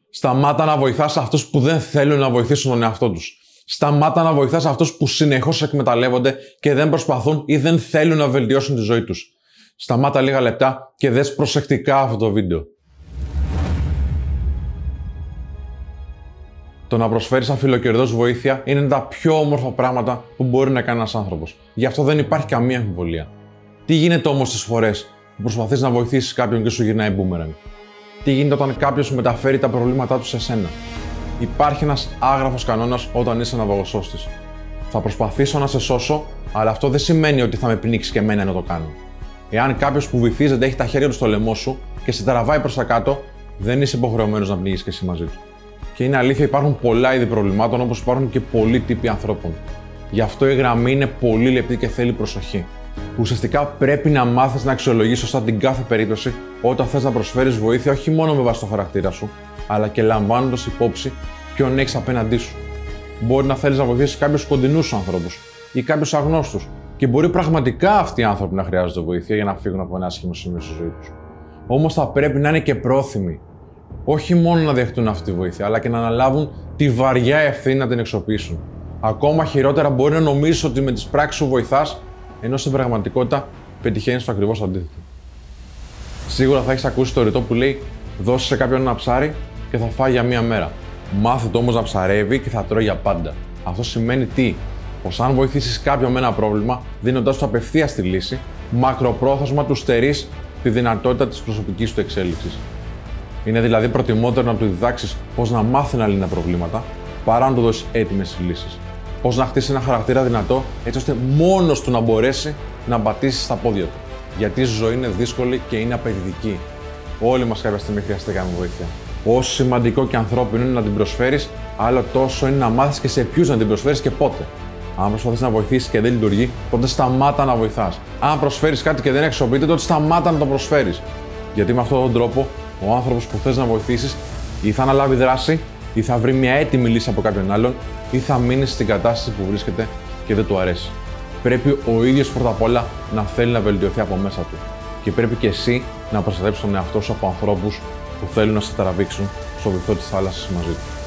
Σταμάτα να βοηθάς αυτούς που δεν θέλουν να βοηθήσουν τον εαυτό τους. Σταμάτα να βοηθάς αυτούς που συνεχώς εκμεταλλεύονται και δεν προσπαθούν ή δεν θέλουν να βελτιώσουν τη ζωή τους. Σταμάτα λίγα λεπτά και δες προσεκτικά αυτό το βίντεο. Το να προσφέρεις αφιλοκερδώς βοήθεια είναι τα πιο όμορφα πράγματα που μπορεί να κάνει ένας άνθρωπος. Γι' αυτό δεν υπάρχει καμία αμφιβολία. Τι γίνεται όμως τις φορές που προσπαθείς να βοηθήσεις κάποιον και σου γυρνάει boomerang? Τι γίνεται όταν κάποιος μεταφέρει τα προβλήματά του σε σένα? Υπάρχει ένας άγραφος κανόνας όταν είσαι ναυαγοσώστης. Θα προσπαθήσω να σε σώσω, αλλά αυτό δεν σημαίνει ότι θα με πνίξει και εμένα να το κάνω. Εάν κάποιος που βυθίζεται έχει τα χέρια του στο λαιμό σου και σε τραβάει προς τα κάτω, δεν είσαι υποχρεωμένος να πνίγεις και εσύ μαζί του. Και είναι αλήθεια, υπάρχουν πολλά είδη προβλημάτων, όπως υπάρχουν και πολλοί τύποι ανθρώπων. Γι' αυτό η γραμμή είναι πολύ λεπτή και θέλει προσοχή. Ουσιαστικά πρέπει να μάθεις να αξιολογείς σωστά την κάθε περίπτωση όταν θες να προσφέρεις βοήθεια, όχι μόνο με βάση το χαρακτήρα σου, αλλά και λαμβάνοντας υπόψη ποιον έχεις απέναντί σου. Μπορεί να θέλεις να βοηθήσεις κάποιους κοντινούς σου ανθρώπους ή κάποιους αγνώστους, και μπορεί πραγματικά αυτοί οι άνθρωποι να χρειάζονται βοήθεια για να φύγουν από ένα άσχημο σημείο στη ζωή τους. Όμως θα πρέπει να είναι και πρόθυμοι. Όχι μόνο να δεχτούν αυτή τη βοήθεια, αλλά και να αναλάβουν τη βαριά ευθύνη να την εξοπλίσουν. Ακόμα χειρότερα, μπορεί να νομίζεις ότι με τις πράξεις σου βοηθάς, ενώ στην πραγματικότητα πετυχαίνεις το ακριβώς αντίθετο. Σίγουρα θα έχεις ακούσει το ρητό που λέει: δώσε σε κάποιον ένα ψάρι και θα φάει για μία μέρα. Μάθε το όμως να ψαρεύει και θα τρώει για πάντα. Αυτό σημαίνει τι? Πως αν βοηθήσεις κάποιον με ένα πρόβλημα, δίνοντάς του απευθείας τη λύση, μακροπρόθεσμα του στερείς τη δυνατότητα της προσωπικής του εξέλιξης. Είναι δηλαδή προτιμότερο να του διδάξεις πώς να μάθει να λύνει προβλήματα, παρά να του δώσεις έτοιμες λύσεις. Πώς να χτίσει ένα χαρακτήρα δυνατό, έτσι ώστε μόνος του να μπορέσει να πατήσει στα πόδια του. Γιατί η ζωή είναι δύσκολη και είναι απαιτητική. Όλοι μας κάποια στιγμή χρειαστήκαμε βοήθεια. Όσο σημαντικό και ανθρώπινο είναι να την προσφέρεις, άλλο τόσο είναι να μάθεις και σε ποιους να την προσφέρεις και πότε. Αν προσπαθείς να βοηθήσεις και δεν λειτουργεί, τότε σταμάτα να βοηθάς. Αν προσφέρεις κάτι και δεν αξιοποιείται, τότε σταμάτα να το προσφέρεις. Γιατί με αυτόν τον τρόπο, ο άνθρωπος που θες να βοηθήσεις ή θα αναλάβει δράση, ή θα βρει μια έτοιμη λύση από κάποιον άλλον, ή θα μείνει στην κατάσταση που βρίσκεται και δεν του αρέσει. Πρέπει ο ίδιος πρώτα απ' όλα να θέλει να βελτιωθεί από μέσα του. Και πρέπει και εσύ να προστατέψεις τον εαυτό σου από ανθρώπους που θέλουν να σε τραβήξουν στο βυθό της θάλασσας μαζί του.